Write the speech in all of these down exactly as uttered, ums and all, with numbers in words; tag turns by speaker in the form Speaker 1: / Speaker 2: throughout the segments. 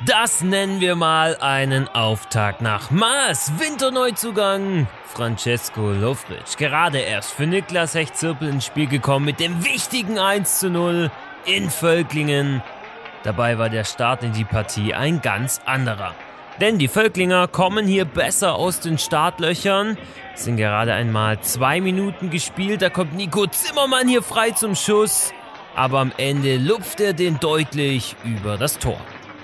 Speaker 1: Das nennen wir mal einen Auftakt nach Maß. Winterneuzugang Francesco Lovric. Gerade erst für Niklas Hechzirpel ins Spiel gekommen mit dem wichtigen eins zu null in Völklingen. Dabei war der Start in die Partie ein ganz anderer. Denn die Völklinger kommen hier besser aus den Startlöchern. Es sind gerade einmal zwei Minuten gespielt. Da kommt Nico Zimmermann hier frei zum Schuss. Aber am Ende lupft er den deutlich über das Tor.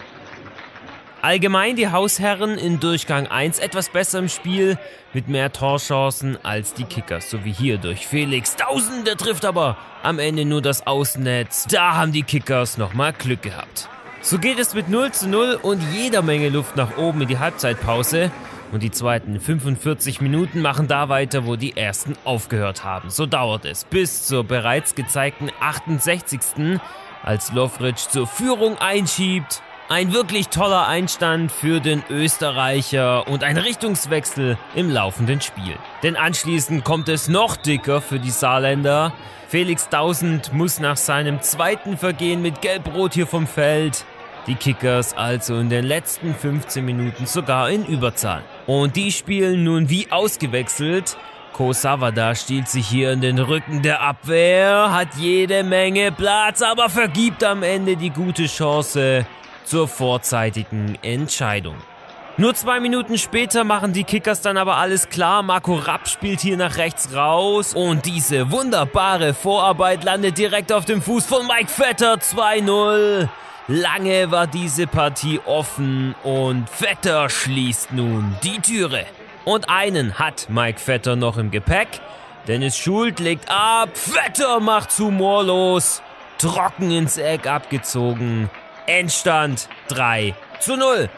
Speaker 1: Allgemein die Hausherren in Durchgang eins etwas besser im Spiel, mit mehr Torchancen als die Kickers, so wie hier durch Felix Dausen, der trifft aber am Ende nur das Außennetz. Da haben die Kickers nochmal Glück gehabt. So geht es mit null zu null und jeder Menge Luft nach oben in die Halbzeitpause. Und die zweiten fünfundvierzig Minuten machen da weiter, wo die ersten aufgehört haben. So dauert es bis zur bereits gezeigten achtundsechzigsten als Lovric zur Führung einschiebt. Ein wirklich toller Einstand für den Österreicher und ein Richtungswechsel im laufenden Spiel. Denn anschließend kommt es noch dicker für die Saarländer. Felix Dausen muss nach seinem zweiten Vergehen mit Gelb-Rot hier vom Feld. Die Kickers also in den letzten fünfzehn Minuten sogar in Überzahl. Und die spielen nun wie ausgewechselt. Ko Savada stiehlt sich hier in den Rücken der Abwehr, hat jede Menge Platz, aber vergibt am Ende die gute Chance zur vorzeitigen Entscheidung. Nur zwei Minuten später machen die Kickers dann aber alles klar. Marco Rapp spielt hier nach rechts raus und diese wunderbare Vorarbeit landet direkt auf dem Fuß von Mike Vetter. zwei null. Lange war diese Partie offen und Vetter schließt nun die Türe. Und einen hat Mike Vetter noch im Gepäck. Dennis Schuld legt ab, Vetter macht humorlos, trocken ins Eck abgezogen. Endstand drei zu null.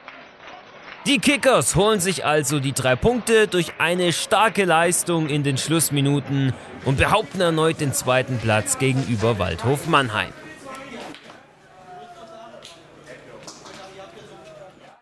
Speaker 1: Die Kickers holen sich also die drei Punkte durch eine starke Leistung in den Schlussminuten und behaupten erneut den zweiten Platz gegenüber Waldhof Mannheim.